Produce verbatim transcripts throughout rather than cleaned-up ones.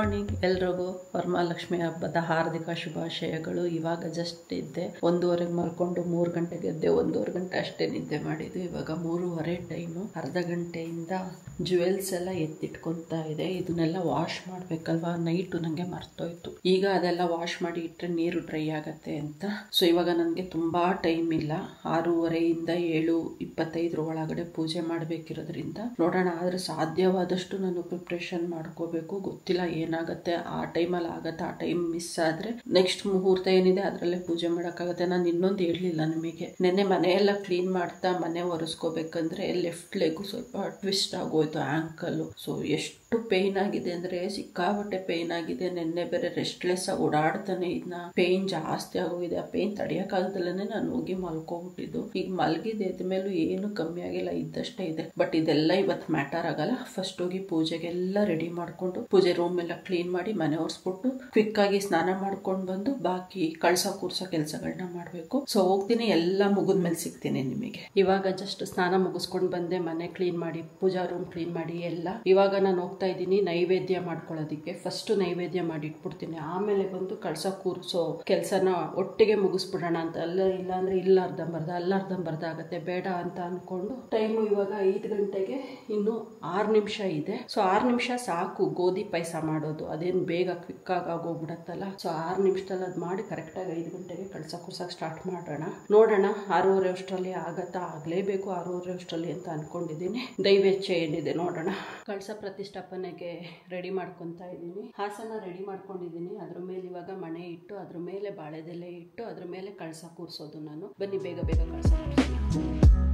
Morning ಎಲ್ರಿಗೂ ವರಮಹಾಲಕ್ಷ್ಮಿ ಹಬ್ಬದ ಹಾರ್ದಿಕ ಶುಭಾಶಯಗಳು. ಇವಾಗ ಜಸ್ಟ್ ಇದ್ದೆ, ಒಂದೂವರೆಗೆ ಮಲ್ಕೊಂಡು ಮೂರು ಗಂಟೆಗೆ ಎದ್ದೆ, ಒಂದೂವರೆ ಗಂಟೆ ಅಷ್ಟೇ ನಿದ್ದೆ ಮಾಡಿದ್ದು. ಇವಾಗ ಮೂರುವರೆ ಟೈಮು. ಅರ್ಧ ಗಂಟೆಯಿಂದ ಜುವೆಲ್ಸ್ ಎಲ್ಲ ಎತ್ತಿಟ್ಕೊತಾ ಇದೆ. ಇದನ್ನೆಲ್ಲ ವಾಶ್ ಮಾಡ್ಬೇಕಲ್ವಾ, ನೈಟು ನನಗೆ ಮರ್ತೋಯ್ತು. ಈಗ ಅದೆಲ್ಲ ವಾಶ್ ಮಾಡಿ ಇಟ್ಟರೆ ನೀರು ಡ್ರೈ ಆಗತ್ತೆ ಅಂತ. ಸೊ ಇವಾಗ ನನಗೆ ತುಂಬಾ ಟೈಮ್ ಇಲ್ಲ. ಆರೂವರೆಯಿಂದ ಏಳು ಇಪ್ಪತ್ತೈದರ ಒಳಗಡೆ ಪೂಜೆ ಮಾಡಬೇಕಿರೋದ್ರಿಂದ ನೋಡೋಣ. ಆದ್ರೆ ಸಾಧ್ಯವಾದಷ್ಟು ನಾನು ಪ್ರಿಪ್ರೇಷನ್ ಮಾಡ್ಕೋಬೇಕು. ಗೊತ್ತಿಲ್ಲ ಏನಾಗುತ್ತೆ, ಆ ಟೈಮಲ್ಲಿ ಆಗತ್ತೆ. ಆ ಟೈಮ್ ಮಿಸ್ ಆದ್ರೆ ನೆಕ್ಸ್ಟ್ ಮುಹೂರ್ತ ಏನಿದೆ ಅದರಲ್ಲೇ ಪೂಜೆ ಮಾಡೋಕ್ಕಾಗತ್ತೆ. ನಾನು ಇನ್ನೊಂದು ಹೇಳಲಿಲ್ಲ ನಿಮಗೆ, ನೆನ್ನೆ ಮನೆಯೆಲ್ಲ ಕ್ಲೀನ್ ಮಾಡ್ತಾ ಮನೆ ಒರೆಸ್ಕೋಬೇಕಂದ್ರೆ ಲೆಫ್ಟ್ ಲೆಗ್ ಸ್ವಲ್ಪ ಟ್ವಿಸ್ಟ್ ಆಗೋಯ್ತು, ಆಂಕಲ್ಲು. ಸೊ ಎಷ್ಟು ಪೇಯ್ನ್ ಆಗಿದೆ ಅಂದ್ರೆ ಸಿಕ್ಕಾಬಟ್ಟೆ ಪೇಯ್ನ್ ಆಗಿದೆ. ನೆನ್ನೆ ಬೇರೆ ರೆಸ್ಟ್ಲೆಸ್ ಆಗಿ ಓಡಾಡ್ತಾನೆ ಇದನ್ನ, ಪೇಯ್ನ್ ಜಾಸ್ತಿ ಆಗೋಗಿದೆ. ಆ ಪೇಯ್ನ್ ತಡೆಯೋಕ್ಕಾಗ್ದಲೇ ನಾನು ಹೋಗಿ ಮಲ್ಕೊಂಡ್ಬಿಟ್ಟಿದ್ದು. ಈಗ ಮಲಗಿದೆ ಮೇಲೂ ಏನು ಕಮ್ಮಿ ಆಗಿಲ್ಲ, ಇದ್ದಷ್ಟೇ ಇದೆ. ಬಟ್ ಇದೆಲ್ಲ ಇವತ್ತು ಮ್ಯಾಟರ್ ಆಗಲ್ಲ. ಫಸ್ಟ್ ಹೋಗಿ ಪೂಜೆಗೆಲ್ಲ ರೆಡಿ ಮಾಡ್ಕೊಂಡು ಪೂಜೆ ರೂಮ್ ಎಲ್ಲ ಕ್ಲೀನ್ ಮಾಡಿ ಮನೆ ಒರೆಸ್ಬಿಟ್ಟು ಕ್ವಿಕ್ ಆಗಿ ಸ್ನಾನ ಮಾಡ್ಕೊಂಡು ಬಂದು ಬಾಕಿ ಕಳ್ಸ ಕೂರ್ಸೋ ಕೆಲಸಗಳನ್ನ ಮಾಡಬೇಕು. ಸೊ ಹೋಗ್ತೀನಿ, ಎಲ್ಲ ಮುಗಿದ್ಮೇಲೆ ಸಿಗ್ತೀನಿ ನಿಮಗೆ. ಇವಾಗ ಜಸ್ಟ್ ಸ್ನಾನ ಮುಗಿಸ್ಕೊಂಡು ಬಂದೆ, ಮನೆ ಕ್ಲೀನ್ ಮಾಡಿ ಪೂಜಾ ರೂಮ್ ಕ್ಲೀನ್ ಮಾಡಿ ಎಲ್ಲ. ಇವಾಗ ನಾನು ಹೋಗ್ತಾ ಇದ್ದೀನಿ ನೈವೇದ್ಯ ಮಾಡ್ಕೊಳ್ಳೋದಿಕ್ಕೆ. ಫಸ್ಟ್ ನೈವೇದ್ಯ ಮಾಡಿ ಇಟ್ಬಿಡ್ತೀನಿ, ಆಮೇಲೆ ಬಂದು ಕಳ್ಸ ಕೂರ್ಸೋ ಕೆಲಸನ ಒಟ್ಟಿಗೆ ಮುಗಿಸ್ಬಿಡೋಣ ಅಂತ. ಅಲ್ಲ ಇಲ್ಲ ಅಂದ್ರೆ ಇಲ್ಲ ಅರ್ಧಂಬರ್ಧ, ಅಲ್ಲ ಅರ್ಧಂಬರ್ಧ ಆಗತ್ತೆ, ಬೇಡ ಅಂತ ಅನ್ಕೊಂಡು ಟೈಮು ಇವಾಗ ಐದು ಗಂಟೆಗೆ ಇನ್ನು ಆರು ನಿಮಿಷ ಇದೆ. ಸೊ ಆರು ನಿಮಿಷ ಸಾಕು ಗೋಧಿ ಪಾಯಸ ಮಾಡೋದು, ಅದೇನು ಬೇಗ ಕ್ವಿಕ್ ಆಗಿ ಆಗೋಗ್ಬಿಡತ್ತಲ್ಲ. ಸೊ ಆರು ನಿಮಿಷದಲ್ಲಿ ಅದು ಮಾಡಿ ಕರೆಕ್ಟಾಗಿ ಐದು ಗಂಟೆಗೆ ಕಳ್ಸ ಕೂರ್ಸಕ್ಕೆ ಸ್ಟಾರ್ಟ್ ಮಾಡೋಣ. ನೋಡೋಣ ಆರೂವರೆ ಅಷ್ಟರಲ್ಲಿ ಆಗತ್ತಾ, ಆಗಲೇಬೇಕು ಆರೂವರೆ ಅಷ್ಟರಲ್ಲಿ ಅಂತ ಅನ್ಕೊಂಡಿದ್ದೀನಿ. ದೈವೇಚ್ಛೆ ಏನಿದೆ ನೋಡೋಣ. ಕಳಸ ಪ್ರತಿಷ್ಠಾಪನೆಗೆ ರೆಡಿ ಮಾಡ್ಕೊತಾ ಇದ್ದೀನಿ. ಹಾಸನ ರೆಡಿ ಮಾಡ್ಕೊಂಡಿದ್ದೀನಿ. ಅದ್ರ ಮೇಲೆ ಇವಾಗ ಮಣೆ ಇಟ್ಟು ಅದ್ರ ಮೇಲೆ ಬಾಳೆದೆಲೆ ಇಟ್ಟು ಅದ್ರ ಮೇಲೆ ಕಳಸ ಕೂರಿಸೋದು ನಾನು. ಬನ್ನಿ ಬೇಗ ಬೇಗ ಕಳಸ ಕೂರಿಸೋದು.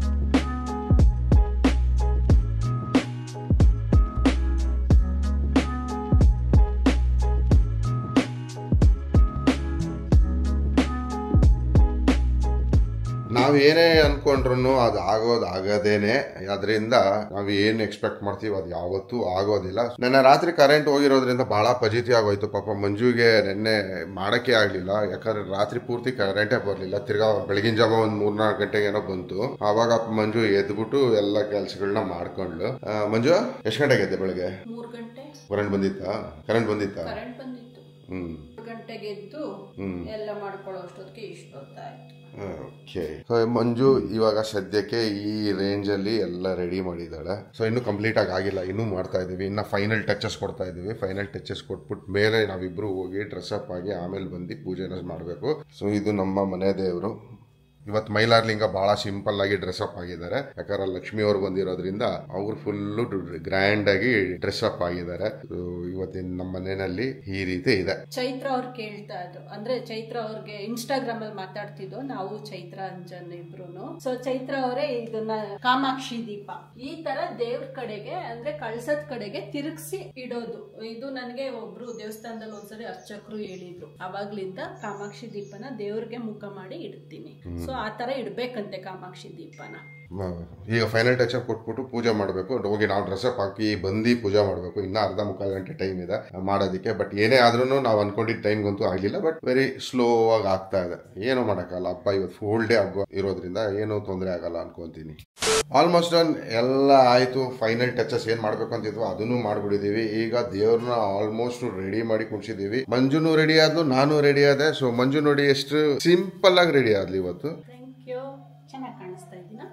ನಾವು ಏನೇ ಅನ್ಕೊಂಡ್ರು ಅದು ಆಗೋದು ಆಗದೇನೆ. ಅದರಿಂದ ನಾವು ಏನು ಎಕ್ಸ್ಪೆಕ್ಟ್ ಮಾಡ್ತೀವಿ ಅದು ಯಾವತ್ತೂ ಆಗೋದಿಲ್ಲ. ನೆನ್ನೆ ರಾತ್ರಿ ಕರೆಂಟ್ ಹೋಗಿರೋದ್ರಿಂದ ಬಹಳ ಫಜೀತಿ ಆಗೋಯ್ತು. ಪಾಪ ಮಂಜುಗೆ ನೆನ್ನೆ ಮಾಡಕ್ಕೆ ಆಗ್ಲಿಲ್ಲ, ಯಾಕಂದ್ರೆ ರಾತ್ರಿ ಪೂರ್ತಿ ಕರೆಂಟೇ ಬರ್ಲಿಲ್ಲ. ತಿರ್ಗಾ ಬೆಳಗಿನ ಜಾವ ಒಂದ್ ಮೂರ್ನಾಲ್ಕು ಗಂಟೆಗೆ ಏನೋ ಬಂತು. ಆವಾಗ ಮಂಜು ಎದ್ಬಿಟ್ಟು ಎಲ್ಲ ಕೆಲ್ಸಗಳನ್ನ ಮಾಡ್ಕೊಂಡ್ಲು. ಮಂಜು ಎಷ್ಟು ಗಂಟೆಗೆ ಎದ್ದೆ? ಬೆಳಗ್ಗೆ ಮೂರು ಗಂಟೆ. ಕರೆಂಟ್ ಬಂದಿತ್ತಾ? ಕರೆಂಟ್ ಬಂದಿತ್ತಾ? ಕರೆಂಟ್ ಬಂದಿತ್ತು. ಹ್ಮ್ ಗಂಟೆಗೆ ಎದ್ದು ಎಲ್ಲ ಮಾಡ್ಕೊಳ್ಳೋ ಅಷ್ಟೊತ್ತಿಗೆ ಇಷ್ಟೊತ್ತಾಯ್ತು. ಓಕೆ. ಸೊ ಮಂಜು ಇವಾಗ ಸದ್ಯಕ್ಕೆ ಈ ರೇಂಜ್ ಅಲ್ಲಿ ಎಲ್ಲ ರೆಡಿ ಮಾಡಿದ್ದಾಳೆ. ಸೊ ಇನ್ನು ಕಂಪ್ಲೀಟ್ ಆಗಿ ಆಗಿಲ್ಲ, ಇನ್ನೂ ಮಾಡ್ತಾ ಇದೀವಿ. ಇನ್ನ ಫೈನಲ್ ಟಚಸ್ ಕೊಡ್ತಾ ಇದೀವಿ. ಫೈನಲ್ ಟಚಸ್ ಕೊಟ್ಬಿಟ್ಟು ಮೇಲೆ ನಾವಿಬ್ರು ಹೋಗಿ ಡ್ರೆಸ್ ಅಪ್ ಆಗಿ ಆಮೇಲೆ ಬಂದು ಪೂಜೆನ ಮಾಡಬೇಕು. ಸೊ ಇದು ನಮ್ಮ ಮನೆ ದೇವರು. ಇವತ್ತು ಮೈಲಾರ್ಲಿಂಗ ಬಹಳ ಸಿಂಪಲ್ ಆಗಿ ಡ್ರೆಸ್ ಅಪ್ ಆಗಿದ್ದಾರೆ, ಯಾಕಂದ್ರೆ ಲಕ್ಷ್ಮಿ ಅವ್ರು ಬಂದಿರೋದ್ರಿಂದ ಅವ್ರು ಫುಲ್ಲು ಗ್ರ್ಯಾಂಡ್ ಆಗಿ ಡ್ರೆಸ್ ಅಪ್ ಆಗಿದ್ದಾರೆ. ಇವತ್ತಿನ ನಮ್ಮ ಮನೆಯಲ್ಲಿ ಈ ರೀತಿ ಇದೆ. ಚೈತ್ರ ಅವ್ರು ಕೇಳ್ತಾ ಇದ್ರು, ಅಂದ್ರೆ ಚೈತ್ರ ಅವ್ರಿಗೆ ಇನ್ಸ್ಟಾಗ್ರಾಮ್ ಅಲ್ಲಿ ಮಾತಾಡ್ತಿದ್ದು ನಾವು, ಚೈತ್ರ ಅಂಜನ್ ಇಬ್ರು. ಸೊ ಚೈತ್ರ ಅವರೇ ಇದನ್ನ ಕಾಮಾಕ್ಷಿ ದೀಪ ಈ ತರ ದೇವ್ರ ಕಡೆಗೆ ಅಂದ್ರೆ ಕಳ್ಸದ ಕಡೆಗೆ ತಿರುಗಿಸಿ ಇಡೋದು. ಇದು ನನಗೆ ಒಬ್ರು ದೇವಸ್ಥಾನದಲ್ಲಿ ಒಂದ್ಸರಿ ಅರ್ಚಕರು ಹೇಳಿದ್ರು. ಅವಾಗ್ಲಿಂದ ಕಾಮಾಕ್ಷಿ ದೀಪನ ದೇವ್ರಿಗೆ ಮುಖ ಮಾಡಿ ಇಡ್ತೀನಿ. ಸೊ ಆ ತರ ಇಡ್ಬೇಕಂತೆ ಕಾಮಾಕ್ಷಿ ದೀಪನ. ಈಗ ಫೈನಲ್ ಟಚ್ ಅಪ್ ಕೊಟ್ಬಿಟ್ಟು ಪೂಜೆ ಮಾಡಬೇಕು. ಹೋಗಿ ನಾವು ಡ್ರೆಸ್ ಅಪ್ ಹಾಕಿ ಬಂದು ಪೂಜೆ ಮಾಡಬೇಕು. ಇನ್ನ ಅರ್ಧ ಮುಕ್ಕಾಲು ಗಂಟೆ ಟೈಮ್ ಇದೆ ಮಾಡೋದಕ್ಕೆ. ಬಟ್ ಏನೇ ಆದ್ರೂ ನಾವು ಅನ್ಕೊಂಡಿದ್ದ ಟೈಮ್ಗಂತೂ ಆಗಿಲ್ಲ. ಬಟ್ ವೆರಿ ಸ್ಲೋ ಆಗಿ ಆಗ್ತಾ ಇದೆ. ಏನೋ ಮಾಡಕ್ಕಲ್ಲ, ಹಬ್ಬ ಇವತ್ತು ಫುಲ್ ಡೇ ಹಬ್ಬ ಇರೋದ್ರಿಂದ ಏನೂ ತೊಂದರೆ ಆಗಲ್ಲ ಅನ್ಕೊಂತೀನಿ. ಆಲ್ಮೋಸ್ಟ್ ಡನ್ ಎಲ್ಲ ಆಯ್ತು. ಫೈನಲ್ ಟಚಸ್ ಏನ್ ಮಾಡ್ಬೇಕು ಅಂತಿದ್ವು ಅದನ್ನು ಮಾಡ್ಬಿಟ್ಟಿದೀವಿ. ಈಗ ದೇವ್ರನ್ನ ಆಲ್ಮೋಸ್ಟ್ ರೆಡಿ ಮಾಡಿ ಕುಣಿಸಿದೀವಿ. ಮಂಜುನು ರೆಡಿ ಆದ್ಲು, ನಾನು ರೆಡಿ ಆದೆ. ಸೊ ಮಂಜು ನೋಡಿ ಎಷ್ಟು ಸಿಂಪಲ್ ಆಗಿ ರೆಡಿ ಆದ್ಲು ಇವತ್ತು. ಚೆನ್ನಾಗಿ ಕಾಣಿಸ್ತಾ ಇದ್ದೀನ?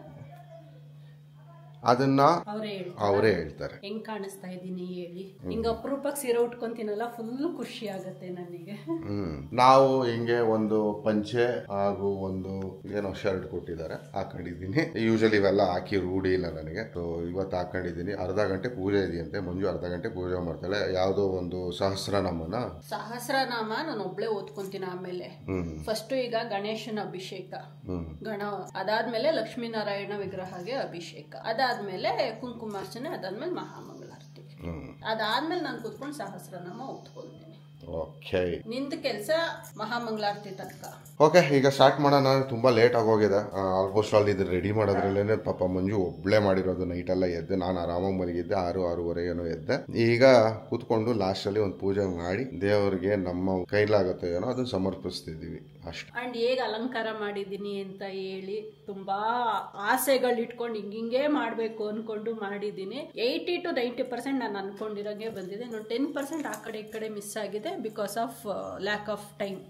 ಅದನ್ನ ಅವರೇ ಅವರೇ ಹೇಳ್ತಾರೆ. ಹೆಂಗ್ ಕಾಣಿಸ್ತಾ ಇದ್ದೀನಿ ಹೇಳಿ. ಹಿಂಗ ಅಪರೂಪಕ್ಕೆ ಸೀರೆ ಉಟ್ಕೊಂತೀನಲ್ಲ, ಫುಲ್ ಖುಷಿ ಆಗತ್ತೆ ನನಗೆ. ಹ್ಮ್ ನಾವು ಹಿಂಗೆ ಒಂದು ಪಂಚೆ ಹಾಗೂ ಒಂದು ಏನೋ ಶರ್ಟ್ ಕೊಟ್ಟಿದ್ದಾರೆ, ಹಾಕೊಂಡಿದ್ದೀನಿ. ಯೂಶಲಿ ಇವೆಲ್ಲ ಹಾಕಿ ರೂಢಿ ಇಲ್ಲ ನನಗೆ. ಸೊ ಇವತ್ತು ಹಾಕೊಂಡಿದ್ದೀನಿ. ಅರ್ಧ ಗಂಟೆ ಪೂಜೆ ಇದೆಯಂತೆ. ಮಂಜು ಅರ್ಧ ಗಂಟೆ ಪೂಜೆ ಮಾಡ್ತಾಳೆ. ಯಾವ್ದೋ ಒಂದು ಸಹಸ್ರನಾಮನ ಸಹಸ್ರನಾಮ ನಾನು ಒಬ್ಳೆ ಓದ್ಕೊಂತೀನಿ. ಆಮೇಲೆ ಫಸ್ಟ್ ಈಗ ಗಣೇಶನ ಅಭಿಷೇಕ, ಗಣ ಅದಾದ್ಮೇಲೆ ಲಕ್ಷ್ಮೀನಾರಾಯಣ ವಿಗ್ರಹಗೆ ಅಭಿಷೇಕ, ಅದಾದ್ಮೇಲೆ ಕುಂಕುಮಾರ್ಚನೆ, ಅದಾದ್ಮೇಲೆ ಮಹಾಮಂಗಳಾರತಿ, ಅದಾದ್ಮೇಲೆ ನಾನು ಕೂತ್ಕೊಂಡು ಸಹಸ್ರನಾಮ ಓದ್ಕೊಳ್ತೀನಿ. ಓಕೆ. ನಿಂದ ಕೆಲಸ ಮಹಾಮಂಗಳಾರತಿ ತನಕ. ಓಕೆ, ಈಗ ಸ್ಟಾರ್ಟ್ ಮಾಡೋಣ. ತುಂಬ ಲೇಟ್ ಆಗೋಗಿದೆ. ಆಲ್ಮೋಸ್ಟ್ ಆಲ್ ಇದು ರೆಡಿ ಮಾಡೋದ್ರಲ್ಲೇ ಪಾಪ ಮಂಜು ಒಬ್ಬಳೇ ಮಾಡಿರೋದು. ನೈಟೆಲ್ಲ ಎದ್ದೆ, ನಾನು ಆರಾಮಾಗಿ ಮಲಗಿದ್ದೆ. ಆರು ಆರೂವರೆ ಏನೋ ಎದ್ದೆ. ಈಗ ಕೂತ್ಕೊಂಡು ಲಾಸ್ಟಲ್ಲಿ ಒಂದು ಪೂಜೆ ಮಾಡಿ ದೇವರಿಗೆ ನಮ್ಮ ಕೈಲಾಗುತ್ತೆ ಏನೋ ಅದನ್ನು ಸಮರ್ಪಿಸ್ತಿದ್ದೀವಿ ಅಷ್ಟೇ. ಅಂಡ್ ಹೇಗೆ ಅಲಂಕಾರ ಮಾಡಿದ್ದೀನಿ ಅಂತ ಹೇಳಿ ತುಂಬಾ ಆಸೆಗಳು ಇಟ್ಕೊಂಡು ಹಿಂಗಿಂಗೆ ಮಾಡಬೇಕು ಅನ್ಕೊಂಡು ಮಾಡಿದ್ದೀನಿ. ಏಯ್ಟಿ ಟು ನೈಂಟಿ ಪರ್ಸೆಂಟ್ ನಾನು ಅನ್ಕೊಂಡಿರೋಂಗೆ ಬಂದಿದೆ. ನಾನು ಟೆನ್ ಪರ್ಸೆಂಟ್ ಆ ಕಡೆ ಈ ಕಡೆ ಮಿಸ್ ಆಗಿದೆ because of lack of time.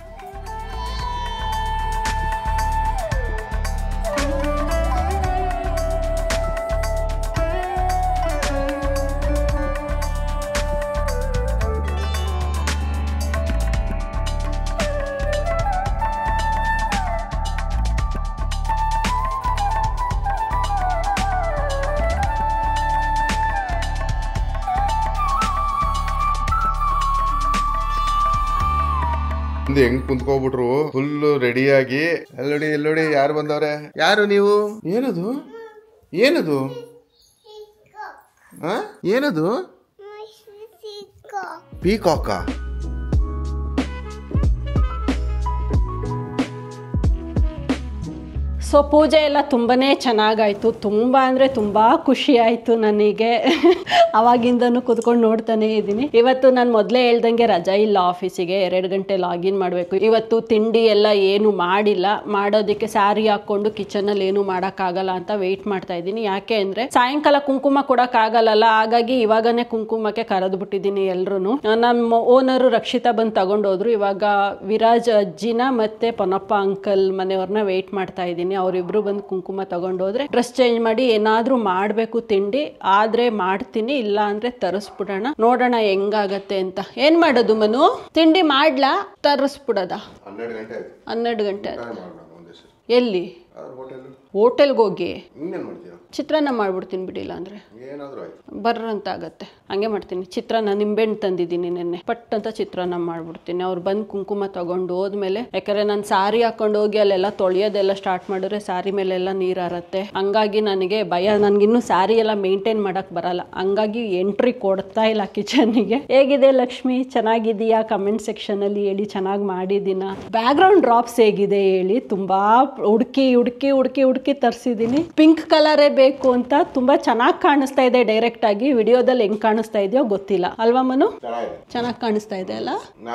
ಹೆಂಗ್ ಕುಂತ್ಕೋಬಿಟ್ರು ಫುಲ್ ರೆಡಿಯಾಗಿ. ಎಲ್ಲೋಡಿ ಎಲ್ಲೋಡಿ ಯಾರು ಬಂದವ್ರೆ? ಯಾರು ನೀವು? ಏನದು ಏನದು ಏನದು? ಪೀಕಾಕ. ಸೊ ಪೂಜೆ ಎಲ್ಲ ತುಂಬಾ ಚೆನ್ನಾಗಾಯಿತು. ತುಂಬ ಅಂದರೆ ತುಂಬ ಖುಷಿ ಆಯಿತು ನನಗೆ. ಅವಾಗಿಂದನೂ ಕೂತ್ಕೊಂಡು ನೋಡ್ತಾನೆ ಇದ್ದೀನಿ. ಇವತ್ತು ನಾನು ಮೊದಲೇ ಹೇಳ್ದಂಗೆ ರಜಾ ಇಲ್ಲ ಆಫೀಸಿಗೆ. ಎರಡು ಗಂಟೆ ಲಾಗಿನ್ ಮಾಡಬೇಕು. ಇವತ್ತು ತಿಂಡಿ ಎಲ್ಲ ಏನು ಮಾಡಿಲ್ಲ. ಮಾಡೋದಕ್ಕೆ ಸ್ಯಾರಿ ಹಾಕ್ಕೊಂಡು ಕಿಚನಲ್ಲಿ ಏನು ಮಾಡೋಕ್ಕಾಗಲ್ಲ ಅಂತ ವೆಯ್ಟ್ ಮಾಡ್ತಾ ಇದ್ದೀನಿ. ಯಾಕೆ ಅಂದರೆ ಸಾಯಂಕಾಲ ಕುಂಕುಮ ಕೊಡೋಕ್ಕಾಗಲ್ಲ. ಹಾಗಾಗಿ ಇವಾಗನೇ ಕುಂಕುಮಕ್ಕೆ ಕರೆದು ಬಿಟ್ಟಿದ್ದೀನಿ ಎಲ್ರು. ನಮ್ಮ ಓನರು ರಕ್ಷಿತಾ ಬಂದು ತಗೊಂಡೋದ್ರು. ಇವಾಗ ವಿರಾಜ್ ಅಜ್ಜಿನ ಮತ್ತೆ ಪೊನ್ನಪ್ಪ ಅಂಕಲ್ ಮನೆಯವ್ರನ್ನ ವೆಯ್ಟ್ ಮಾಡ್ತಾ ಇದ್ದೀನಿ. ಅವರಿಬ್ರು ಬಂದು ಕುಂಕುಮ ತಗೊಂಡೋದ್ರೆ ಡ್ರೆಸ್ ಚೇಂಜ್ ಮಾಡಿ ಏನಾದ್ರೂ ಮಾಡಬೇಕು ತಿಂಡಿ ಆದ್ರೆ ಮಾಡ್ತೀನಿ, ಇಲ್ಲ ಅಂದ್ರೆ ತರಿಸ್ಬಿಡೋಣ. ನೋಡೋಣ ಹೆಂಗಾಗತ್ತೆ ಅಂತ. ಏನ್ ಮಾಡೋದು ಮನು? ತಿಂಡಿ ಮಾಡ್ಲಾ ತರಿಸ್ಬಿಡೋದ? ಹನ್ನೆರಡು ಗಂಟೆ ಎಲ್ಲಿ? ಹೋಟೆಲ್ಗೆ ಹೋಗಿ ಚಿತ್ರಾನ್ನ ಮಾಡ್ಬಿಡ್ತೀನಿ ಬಿಡಿಲ್ಲ ಅಂದ್ರೆ ಬರ್ರಂತ ಆಗತ್ತೆ. ಹಂಗೆ ಮಾಡ್ತೀನಿ. ಚಿತ್ರಾನ್ನ ನಿಂಬೆಹಣ್ಣು ತಂದಿದ್ದೀನಿ ನೆನ್ನೆ. ಪಟ್ ಅಂತ ಚಿತ್ರಾನ್ನ ಮಾಡ್ಬಿಡ್ತೀನಿ. ಅವ್ರು ಬಂದು ಕುಂಕುಮ ತಗೊಂಡು ಹೋದ್ಮೇಲೆ, ಯಾಕಂದ್ರೆ ನಾನು ಸಾರಿ ಹಾಕೊಂಡು ಹೋಗಿ ಅಲ್ಲೆಲ್ಲ ತೊಳೆಯೋದೆಲ್ಲ ಸ್ಟಾರ್ಟ್ ಮಾಡಿದ್ರೆ ಸಾರಿ ಮೇಲೆಲ್ಲ ನೀರು ಹರತ್ತೆ. ಹಂಗಾಗಿ ನನಗೆ ಭಯ. ನನ್ಗಿನ್ನೂ ಸಾರಿ ಎಲ್ಲ ಮೇಂಟೈನ್ ಮಾಡಕ್ ಬರಲ್ಲ. ಹಂಗಾಗಿ ಎಂಟ್ರಿ ಕೊಡ್ತಾ ಇಲ್ಲ ಕಿಚನ್ನಿಗೆ. ಹೇಗಿದೆ ಲಕ್ಷ್ಮಿ? ಚೆನ್ನಾಗಿದೆಯಾ? ಕಮೆಂಟ್ ಸೆಕ್ಷನ್ ಅಲ್ಲಿ ಹೇಳಿ. ಚೆನ್ನಾಗಿ ಮಾಡಿದ್ದೀನ? ಬ್ಯಾಕ್ ಗ್ರೌಂಡ್ ಡ್ರಾಪ್ಸ್ ಹೇಗಿದೆ ಹೇಳಿ. ತುಂಬಾ ಹುಡುಕಿ ಹುಡುಕಿ ಹುಡುಕಿ ಹುಡುಕಿ ತರಿಸಿದ್ದೀನಿ. ಪಿಂಕ್ ಕಲರೇ ಬೇಕು ಅಂತ. ತುಂಬಾ ಚೆನ್ನಾಗಿ ಕಾಣಿಸ್ತಾ ಇದೆ. ಡೈರೆಕ್ಟ್ ಆಗಿ ವಿಡಿಯೋದಲ್ಲಿ ಹೆಂಗ್ ಕಾಣಿಸ್ತಾ ಇದೆಯೋ ಗೊತ್ತಿಲ್ಲ ಅಲ್ವಾ ಮನು? ಚೆನ್ನಾಗಿ ಕಾಣಿಸ್ತಾ ಇದೆ ಅಲ್ಲ?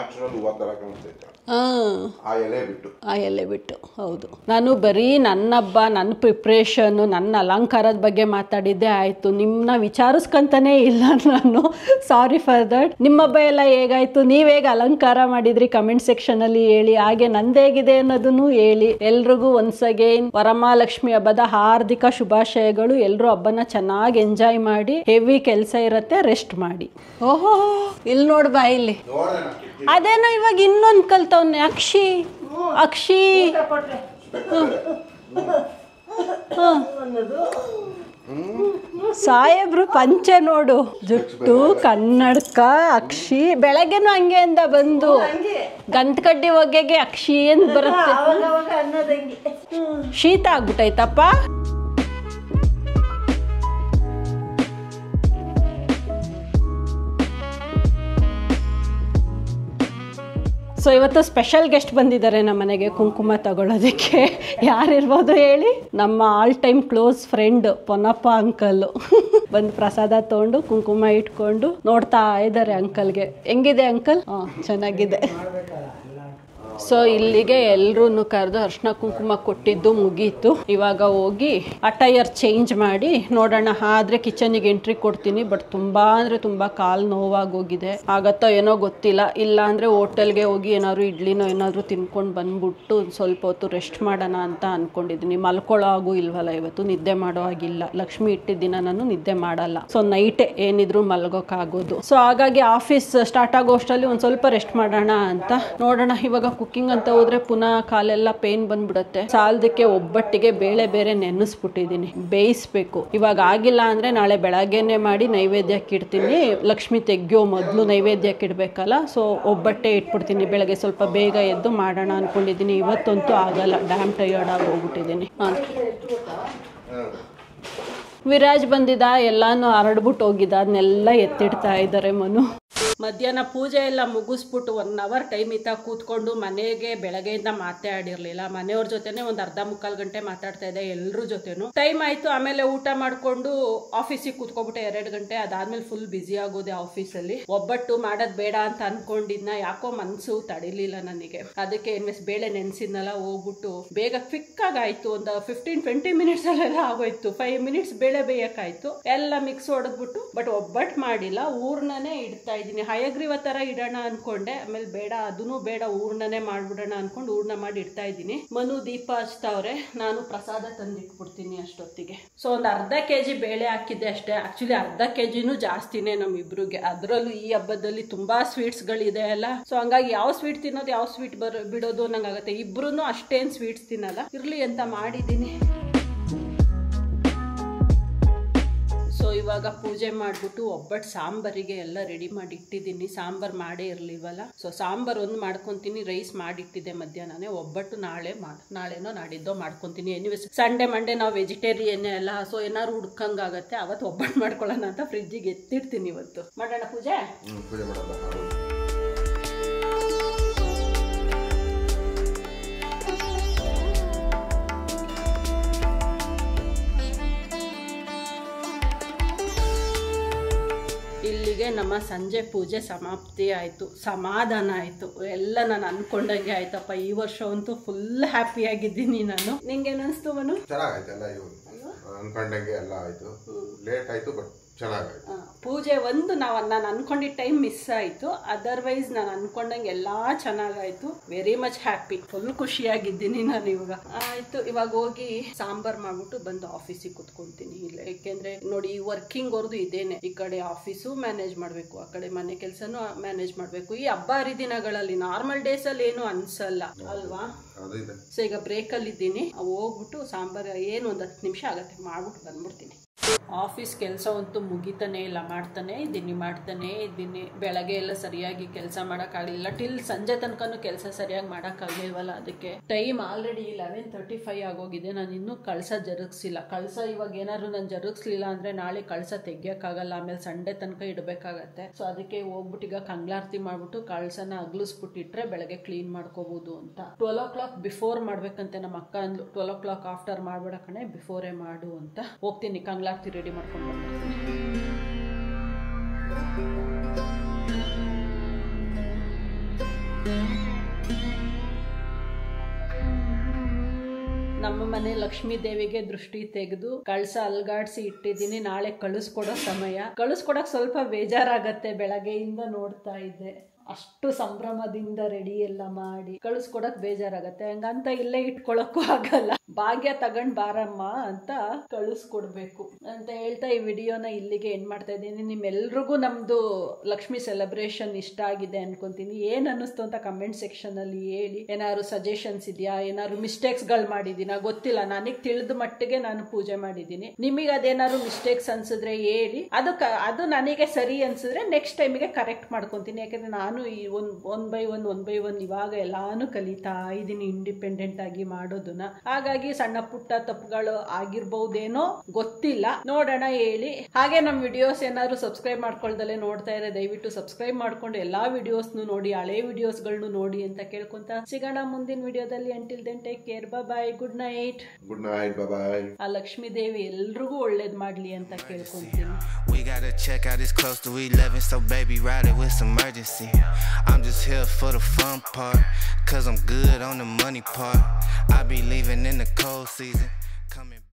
ಆ ಎಲೆ ಬಿಟ್ಟು. ಹೌದು, ನಾನು ಬರೀ ನನ್ನ ಹಬ್ಬ, ನನ್ನ ಪ್ರಿಪ್ರೇಷನ್, ನನ್ನ ಅಲಂಕಾರದ ಬಗ್ಗೆ ಮಾತಾಡಿದ್ದೆ ಆಯ್ತು. ನಿಮ್ಮನ್ನ ವಿಚಾರಿಸ್ಕೊಂತಾನೆ ಇಲ್ಲ ನಾನು. Sorry for that. ನಿಮ್ಮ ಹಬ್ಬ ಎಲ್ಲ ಹೇಗಾಯ್ತು? ನೀವ್ ಹೇಗೆ ಅಲಂಕಾರ ಮಾಡಿದ್ರಿ? ಕಮೆಂಟ್ ಸೆಕ್ಷನ್ ಅಲ್ಲಿ ಹೇಳಿ. ಹಾಗೆ ನಂದೇಗಿದೆ ಅನ್ನೋದನ್ನು ಹೇಳಿ. ಎಲ್ರಿಗೂ ಒನ್ಸ್ ಅಗೇನ್ ವರಮಹಾಲಕ್ಷ್ಮಿ ಹಬ್ಬದ ಹಾರ್ದಿಕ ಶುಭಾಶಯಗಳು. ಎಲ್ರು ಹಬ್ಬನ ಚೆನ್ನಾಗಿ ಎಂಜಾಯ್ ಮಾಡಿ. ಹೆವಿ ಕೆಲಸ ಇರತ್ತೆ, ರೆಸ್ಟ್ ಮಾಡಿ. ಓಹೋ, ಇಲ್ಲಿ ನೋಡ್ಬಾ, ಇಲ್ಲಿ ಅದೇನೋ ಇವಾಗ ಇನ್ನೊಂದು ಕಲ್ತವ್ನೆ. ಅಕ್ಷಿ ಅಕ್ಷಿ ಸಾಹೇಬ್ರು ಪಂಚೆ ನೋಡು, ಜುಟ್ಟು, ಕನ್ನಡಕ. ಅಕ್ಷಿ ಬೆಳಗ್ಗೆನು ಹಂಗೆ ಅಂದ ಬಂದು ಗಂತ್ಕಡ್ಡಿ ಹೊಗೆಗೆ ಅಕ್ಷಿ ಅಂತ ಬರುತ್ತೆ. ಶೀತ ಆಗ್ಬಿಟ್ಟೈತಪ್ಪ. ಸೊ ಇವತ್ತು ಸ್ಪೆಷಲ್ ಗೆಸ್ಟ್ ಬಂದಿದ್ದಾರೆ ನಮ್ಮ ಮನೆಗೆ ಕುಂಕುಮ ತಗೊಳ್ಳೋದಕ್ಕೆ. ಯಾರಿರ್ಬೋದು ಹೇಳಿ? ನಮ್ಮ all time close friend Ponnappa uncle ಬಂದು ಪ್ರಸಾದ ತಗೊಂಡು ಕುಂಕುಮ ಇಟ್ಕೊಂಡು ನೋಡ್ತಾ ಇದ್ದಾರೆ ಅಂಕಲ್ಗೆ. ಹೆಂಗಿದೆ ಅಂಕಲ್? ಹಾ, ಚೆನ್ನಾಗಿದೆ. ಸೊ ಇಲ್ಲಿಗೆ ಎಲ್ರೂ ಕರೆದು ಅರ್ಶಿನ ಕುಂಕುಮ ಕೊಟ್ಟಿದ್ದು ಮುಗೀತು. ಇವಾಗ ಹೋಗಿ ಅಟೈರ್ ಚೇಂಜ್ ಮಾಡಿ ನೋಡೋಣ. ಆದ್ರೆ ಕಿಚನ್ಗೆ ಎಂಟ್ರಿ ಕೊಡ್ತೀನಿ. ಬಟ್ ತುಂಬಾ ಅಂದ್ರೆ ತುಂಬಾ ಕಾಲ್ ನೋವಾಗೋಗಿದೆ. ಆಗತ್ತೋ ಏನೋ ಗೊತ್ತಿಲ್ಲ. ಇಲ್ಲ ಅಂದ್ರೆ ಹೋಟೆಲ್ಗೆ ಹೋಗಿ ಏನಾದ್ರು ಇಡ್ಲಿನೋ ಏನಾದ್ರು ತಿನ್ಕೊಂಡು ಬಂದ್ಬಿಟ್ಟು ಸ್ವಲ್ಪ ಹೊತ್ತು ರೆಸ್ಟ್ ಮಾಡೋಣ ಅಂತ ಅನ್ಕೊಂಡಿದ್ದೀನಿ. ಮಲ್ಕೊಳ್ಳೋ ಆಗು ಇಲ್ವಲ್ಲ ಇವತ್ತು, ನಿದ್ದೆ ಮಾಡೋ ಆಗಿಲ್ಲ. ಲಕ್ಷ್ಮಿ ಇಟ್ಟಿದ್ದಿನ ನಾನು ನಿದ್ದೆ ಮಾಡಲ್ಲ. ಸೊ ನೈಟೇ ಏನಿದ್ರು ಮಲ್ಗೋಕ್ಕಾಗೋದು. ಸೊ ಹಾಗಾಗಿ ಆಫೀಸ್ ಸ್ಟಾರ್ಟ್ ಆಗೋ ಅಷ್ಟರಲ್ಲಿ ಒಂದ್ ಸ್ವಲ್ಪ ರೆಸ್ಟ್ ಮಾಡೋಣ ಅಂತ. ನೋಡೋಣ. ಇವಾಗ ಕುಕ್ಕಿಂಗ್ ಅಂತ ಹೋದ್ರೆ ಪುನಃ ಕಾಲೆಲ್ಲ ಪೇನ್ ಬಂದ್ಬಿಡುತ್ತೆ. ಸಾಲದಕ್ಕೆ ಒಬ್ಬಟ್ಟಿಗೆ ಬೇಳೆ ಬೇರೆ ನೆನೆಸ್ಬಿಟ್ಟಿದ್ದೀನಿ, ಬೇಯಿಸ್ಬೇಕು. ಇವಾಗ ಆಗಿಲ್ಲ ಅಂದ್ರೆ ನಾಳೆ ಬೆಳಗ್ಗೆನೆ ಮಾಡಿ ನೈವೇದ್ಯಕ್ಕೆ ಇಡ್ತೀನಿ. ಲಕ್ಷ್ಮಿ ತೆಗ್ಯೋ ಮೊದಲು ನೈವೇದ್ಯಕ್ಕೆ ಇಡ್ಬೇಕಲ್ಲ. ಸೊ ಒಬ್ಬಟ್ಟೆ ಇಟ್ಬಿಡ್ತೀನಿ. ಬೆಳಗ್ಗೆ ಸ್ವಲ್ಪ ಬೇಗ ಎದ್ದು ಮಾಡೋಣ ಅನ್ಕೊಂಡಿದ್ದೀನಿ. ಇವತ್ತಂತೂ ಆಗಲ್ಲ, ಡ್ಯಾಮ್ ಟಯರ್ಡ್ ಆಗಿ ಹೋಗ್ಬಿಟ್ಟಿದ್ದೀನಿ. ವಿರಾಜ್ ಬಂದಿದ್ದ, ಎಲ್ಲಾನು ಹರಡ್ಬಿಟ್ಟು ಹೋಗಿದ್ದ. ಅದನ್ನೆಲ್ಲ ಎತ್ತಿಡ್ತಾ ಇದ್ದಾರೆ ಮನು. ಮಧ್ಯಾಹ್ನ ಪೂಜೆ ಎಲ್ಲ ಮುಗಿಸ್ಬಿಟ್ಟು ಒನ್ ಅವರ್ ಟೈಮ್ ಇತ್ತ ಕೂತ್ಕೊಂಡು ಮನೆಗೆ ಬೆಳಗ್ಗೆಯಿಂದ ಮಾತಾಡಿರ್ಲಿಲ್ಲ. ಮನೆಯವ್ರ ಜೊತೆನೆ ಒಂದ್ ಅರ್ಧ ಮುಕ್ಕಾಲ್ ಗಂಟೆ ಮಾತಾಡ್ತಾ ಇದ್ದೆ ಎಲ್ರ ಜೊತೆನು. ಟೈಮ್ ಆಯ್ತು, ಆಮೇಲೆ ಊಟ ಮಾಡ್ಕೊಂಡು ಆಫೀಸಿಗೆ ಕೂತ್ಕೊಬಿಟ್ಟೆ ಎರಡು ಗಂಟೆ. ಅದಾದ್ಮೇಲೆ ಫುಲ್ ಬಿಸಿ ಆಗೋದೆ ಆಫೀಸಲ್ಲಿ. ಒಬ್ಬಟ್ಟು ಮಾಡೋದ್ ಬೇಡ ಅಂತ ಅನ್ಕೊಂಡಿದ್ನ, ಯಾಕೋ ಮನ್ಸು ತಡಿಲಿಲ್ಲ ನನಗೆ. ಅದಕ್ಕೆ ಇನ್ವೆಸ್ಟ್ ಬೇಳೆ ನೆನ್ಸಿದ್ನಲ್ಲ, ಹೋಗ್ಬಿಟ್ಟು ಬೇಗ ಕ್ವಿಕ್ ಆಗಾಯ್ತು. ಒಂದು ಫಿಫ್ಟೀನ್ ಟ್ವೆಂಟಿ ಮಿನಿಟ್ಸ್ ಅಲ್ಲೆಲ್ಲ ಆಗೋಯ್ತು. ಫೈವ್ ಮಿನಿಟ್ಸ್ ಬೇಳೆ ಬೇಯಕಾಯ್ತು. ಎಲ್ಲ ಮಿಕ್ಸ್ ಹೊಡೆದ್ಬಿಟ್ಟು ಬಟ್ ಒಬ್ಬಟ್ಟು ಮಾಡಿಲ್ಲ, ಊರ್ಣನೇ ಇಡ್ತಾ ಇದ್ದೀನಿ. ಹಯಗ್ರೀವ ತರ ಇಡೋಣ ಅನ್ಕೊಂಡೆ, ಆಮೇಲೆ ಬೇಡ ಅದನ್ನು ಬೇಡ ಊರ್ಣನೇ ಮಾಡ್ಬಿಡೋಣ ಅನ್ಕೊಂಡು ಊರ್ಣ ಮಾಡಿ ಇಡ್ತಾ ಇದ್ದೀನಿ. ಮನು ದೀಪ ಹಚ್ತಾವ್ರೆ, ನಾನು ಪ್ರಸಾದ ತಂದಿಟ್ಬಿಡ್ತೀನಿ ಅಷ್ಟೊತ್ತಿಗೆ. ಸೊ ಒಂದ್ ಅರ್ಧ ಕೆಜಿ ಬೇಳೆ ಹಾಕಿದ್ದೆ ಅಷ್ಟೇ. ಆಕ್ಚುಲಿ ಅರ್ಧ ಕೆಜಿನೂ ಜಾಸ್ತಿನೇ ನಮ್ಮಿಬ್ರಿಗೆ. ಅದ್ರಲ್ಲೂ ಈ ಹಬ್ಬದಲ್ಲಿ ತುಂಬಾ ಸ್ವೀಟ್ಸ್ ಗಳಿದೆ ಅಲ್ಲ, ಸೊ ಹಂಗಾಗಿ ಯಾವ ಸ್ವೀಟ್ ತಿನ್ನೋದು ಯಾವ ಸ್ವೀಟ್ ಬರ್ ಬಿಡೋದು ನಂಗಾಗತ್ತೆ. ಇಬ್ರು ಅಷ್ಟೇನ್ ಸ್ವೀಟ್ಸ್ ತಿನ್ನಲ್ಲ, ಇರ್ಲಿ ಅಂತ ಮಾಡಿದ್ದೀನಿ. ಸೊ ಇವಾಗ ಪೂಜೆ ಮಾಡ್ಬಿಟ್ಟು ಒಬ್ಬಟ್ಟು ಸಾಂಬಾರಿಗೆ ಎಲ್ಲ ರೆಡಿ ಮಾಡಿ ಇಟ್ಟಿದ್ದೀನಿ. ಸಾಂಬಾರ್ ಮಾಡೇ ಇರ್ಲಿವಲ್ಲ, ಸೊ ಸಾಂಬಾರ್ ಒಂದು ಮಾಡ್ಕೊಂತೀನಿ. ರೈಸ್ ಮಾಡಿಟ್ಟಿದ್ದೆ ಮಧ್ಯಾಹ್ನನೇ. ಒಬ್ಬಟ್ಟು ನಾಳೆ ಮಾಡ್ ನಾಳೆನೋ ನಾಡಿದ್ದೋ ಮಾಡ್ಕೊಂತೀನಿ. ಎನಿವೇಸ್ ಸಂಡೇ ಮಂಡೇ ನಾವು ವೆಜಿಟೇರಿಯನ್ನೇ ಅಲ್ಲ, ಸೊ ಏನಾದ್ರು ಹುಡ್ಕಂಗಾಗತ್ತೆ. ಅವತ್ತು ಒಬ್ಬಟ್ಟು ಮಾಡ್ಕೊಳ್ಳೋಣ ಅಂತ ಫ್ರಿಜ್ಜಿಗೆ ಎತ್ತಿಡ್ತೀನಿ. ಇವತ್ತು ಮಾಡೋಣ ಪೂಜೆ. ಪೂಜೆ ಮಾಡೋಣ. ಇಲ್ಲಿಗೆ ನಮ್ಮ ಸಂಜೆ ಪೂಜೆ ಸಮಾಪ್ತಿ ಆಯಿತು. ಸಮಾಧಾನ ಆಯಿತು. ಎಲ್ಲ ನಾನು ಅನ್ಕೊಂಡಂಗೆ ಆಯ್ತಪ್ಪ. ಈ ವರ್ಷ ಅಂತೂ ಫುಲ್ ಹ್ಯಾಪಿ ಆಗಿದ್ದೀನಿ ನಾನು. ನಿಂಗೆ ಅನಿಸ್ತು ಮನು? ಚೆನ್ನಾಗಾಯ್ತು ಎಲ್ಲ. ಅನ್ಕೊಂಡಂಗೆ ಎಲ್ಲ ಆಯ್ತು. ಲೇಟ್ ಆಯ್ತು ಬಟ್ ಚೆನ್ನಾಗಾಯ್ತು. ಪೂಜೆ ಒಂದು ನಾವು ನಾನು ಅನ್ಕೊಂಡಿದ್ದ ಟೈಮ್ ಮಿಸ್ ಆಯ್ತು. ಅದರ್ವೈಸ್ ನಾನು ಅನ್ಕೊಂಡಂಗೆ ಎಲ್ಲಾ ಚೆನ್ನಾಗಾಯ್ತು. Very much happy. ಫುಲ್ ಖುಷಿಯಾಗಿದ್ದೀನಿ ನಾನು ಇವಾಗ. ಆಯ್ತು, ಇವಾಗ ಹೋಗಿ ಸಾಂಬಾರ್ ಮಾಡ್ಬಿಟ್ಟು ಬಂದು ಆಫೀಸಿಗೆ ಕುತ್ಕೊಂತೀನಿ. ಇಲ್ಲ ಯಾಕೆಂದ್ರೆ ನೋಡಿ, ಈ ವರ್ಕಿಂಗ್ ಅವ್ರದ್ದು ಇದೇನೆ. ಈ ಕಡೆ ಆಫೀಸು ಮ್ಯಾನೇಜ್ ಮಾಡ್ಬೇಕು, ಆ ಕಡೆ ಮನೆ ಕೆಲ್ಸನೂ ಮ್ಯಾನೇಜ್ ಮಾಡ್ಬೇಕು. ಈ ಹಬ್ಬ ಹರಿದಿನಗಳಲ್ಲಿ ನಾರ್ಮಲ್ ಡೇಸ್ ಅಲ್ಲಿ ಏನು ಅನ್ಸಲ್ಲ ಅಲ್ವಾ. ಸೊ ಈಗ ಬ್ರೇಕ್ ಅಲ್ಲಿ ಇದ್ದೀನಿ. ಹೋಗ್ಬಿಟ್ಟು ಸಾಂಬಾರ್ ಏನು ಒಂದ್ ಹತ್ತು ನಿಮಿಷ ಆಗತ್ತೆ ಮಾಡ್ಬಿಟ್ಟು ಬಂದ್ಬಿಡ್ತೀನಿ. ಆಫೀಸ್ ಕೆಲಸ ಅಂತೂ ಮುಗಿತಾನೆ ಇಲ್ಲ, ಮಾಡ್ತಾನೆ ಇದ್ದೀನಿ ಮಾಡ್ತಾನೆ ಇದ್ದೀನಿ. ಬೆಳಗ್ಗೆ ಎಲ್ಲ ಸರಿಯಾಗಿ ಕೆಲಸ ಮಾಡೋಕ್ಕಾಗಲಿಲ್ಲ. ಟಿಲ್ ಸಂಜೆ ತನಕನೂ ಕೆಲಸ ಸರಿಯಾಗಿ ಮಾಡೋಕ್ಕಾಗಲಿಲ್ವಲ್ಲ. ಅದಕ್ಕೆ time already eleven thirty five ಆಗೋಗಿದೆ. ನಾನು ಇನ್ನೂ ಕಳಸ ಜರುಗಿಸಿಲ್ಲ. ಕಳಸ ಇವಾಗ ಏನಾದ್ರು ನಾನು ಜರುಗಿಸ್ಲಿಲ್ಲ ಅಂದರೆ ನಾಳೆ ಕಳಸ ತೆಗಿಯೋಕ್ಕಾಗಲ್ಲ. ಆಮೇಲೆ ಸಂಡೆ ತನಕ ಇಡಬೇಕಾಗತ್ತೆ. ಸೊ ಅದಕ್ಕೆ ಹೋಗ್ಬಿಟ್ಟು ಈಗ ಕಂಗ್ಲಾರತಿ ಮಾಡ್ಬಿಟ್ಟು ಕಳಸನ ಅಗ್ಲಿಸ್ಬಿಟ್ಟಿಟ್ರೆ ಬೆಳಗ್ಗೆ ಕ್ಲೀನ್ ಮಾಡ್ಕೋಬಹುದು ಅಂತ. ಟ್ವೆಲ್ ಓ ಕ್ಲಾಕ್ ಬಿಫೋರ್ ಮಾಡ್ಬೇಕಂತೆ ನಮ್ಮ ಅಕ್ಕ ಅಂದ್ಲು. ಟ್ವೆಲ್ ಓ ಕ್ಲಾಕ್ ಆಫ್ಟರ್ ಮಾಡ್ಬೇಡ ಕಣೆ, ಬಿಫೋರೇ ಮಾಡು ಅಂತ. ಹೋಗ್ತೀನಿ ಕಂಗ್ಲಾರತಿ ರೆಡಿ ಮಾಡ್ಕೊಂಡು ನಮ್ಮ ಮನೆ ಲಕ್ಷ್ಮೀ ದೇವಿಗೆ ದೃಷ್ಟಿ ತೆಗೆದು ಕಳಸ ಅಲ್ಗಾಡ್ಸಿ ಇಟ್ಟಿದ್ದೀನಿ. ನಾಳೆ ಕಳಿಸ್ಕೊಡೋ ಸಮಯ. ಕಳಿಸ್ಕೊಡಕ್ ಸ್ವಲ್ಪ ಬೇಜಾರಾಗತ್ತೆ. ಬೆಳಗ್ಗೆಯಿಂದ ನೋಡ್ತಾ ಇದ್ದೆ, ಅಷ್ಟು ಸಂಭ್ರಮದಿಂದ ರೆಡಿ ಎಲ್ಲ ಮಾಡಿ ಕಳಿಸ್ಕೊಡಕ್ ಬೇಜಾರಾಗತ್ತೆ. ಹಂಗಂತ ಇಲ್ಲೇ ಇಟ್ಕೊಳಕ್ಕೂ ಆಗಲ್ಲ. ಭಾಗ್ಯ ತಗೊಂಡ್ ಬಾರಮ್ಮ ಅಂತ ಕಳಿಸ್ಕೊಡ್ಬೇಕು ಅಂತ ಹೇಳ್ತಾ ಈ ವಿಡಿಯೋನ ಇಲ್ಲಿಗೆ ಎಂಡ್ ಮಾಡ್ತಾ ಇದ್ದೀನಿ. ನಿಮ್ಮೆಲ್ರಿಗೂ ನಮ್ದು ಲಕ್ಷ್ಮಿ ಸೆಲೆಬ್ರೇಷನ್ ಇಷ್ಟ ಆಗಿದೆ ಅನ್ಕೊಂತೀನಿ. ಏನ್ ಅನ್ನಿಸ್ತು ಅಂತ ಕಮೆಂಟ್ ಸೆಕ್ಷನ್ ಅಲ್ಲಿ ಹೇಳಿ. ಏನಾದ್ರು ಸಜೆಷನ್ಸ್ ಇದೆಯಾ, ಏನಾದ್ರು ಮಿಸ್ಟೇಕ್ಸ್ ಗಳು ಮಾಡಿದೀನ ಗೊತ್ತಿಲ್ಲ. ನನಗೆ ತಿಳಿದ ಮಟ್ಟಿಗೆ ನಾನು ಪೂಜೆ ಮಾಡಿದ್ದೀನಿ. ನಿಮಗೆ ಅದೇನಾದ್ರು ಮಿಸ್ಟೇಕ್ಸ್ ಅನ್ಸಿದ್ರೆ ಹೇಳಿ. ಅದು ಅದು ನನಗೆ ಸರಿ ಅನ್ಸಿದ್ರೆ ನೆಕ್ಸ್ಟ್ ಟೈಮಿಗೆ ಕರೆಕ್ಟ್ ಮಾಡ್ಕೊಂತೀನಿ. ಯಾಕಂದ್ರೆ ನಾನು ಈ one one by one one by one ಇವಾಗ ಎಲ್ಲಾನು ಕಲಿತಾ ಇದ್ದೀನಿ ಇಂಡಿಪೆಂಡೆಂಟ್ ಆಗಿ ಮಾಡೋದನ್ನ. ಹಾಗಾಗಿ ಸಣ್ಣ ಪುಟ್ಟ ತಪ್ಪುಗಳು ಆಗಿರ್ಬಹುದೇನೋ ಗೊತ್ತಿಲ್ಲ, ನೋಡೋಣ ಹೇಳಿ. ಹಾಗೆ ನಮ್ಮ ವಿಡಿಯೋಸ್ ಏನಾದ್ರು ಸಬ್ಸ್ಕ್ರೈಬ್ ಮಾಡ್ಕೊಳ್ದಲ್ಲೇ ನೋಡ್ತಾ ಇದ್ರೆ ದಯವಿಟ್ಟು ಸಬ್ಸ್ಕ್ರೈಬ್ ಮಾಡ್ಕೊಂಡು ಎಲ್ಲಾ ವಿಡಿಯೋಸ್ನು ನೋಡಿ, ಹಳೆ ವಿಡಿಯೋಸ್ಗಳನ್ನು ನೋಡಿ ಅಂತ ಕೇಳ್ಕೊಂತ ಸಿಗೋಣ ಮುಂದಿನ ವಿಡಿಯೋದಲ್ಲಿ. Until then take care, bye, good night. Good night, bye. ಆ ಲಕ್ಷ್ಮೀ ದೇವಿ ಎಲ್ರಿಗೂ ಒಳ್ಳೇದ್ ಮಾಡ್ಲಿ ಅಂತ ಕೇಳ್ಕೊಂತೀನಿ. We gotta check out, it's close to eleven, so baby ride it with some urgency. I'm just here for the fun part, cause I'm good on the money part. I be leaving in the cold season, coming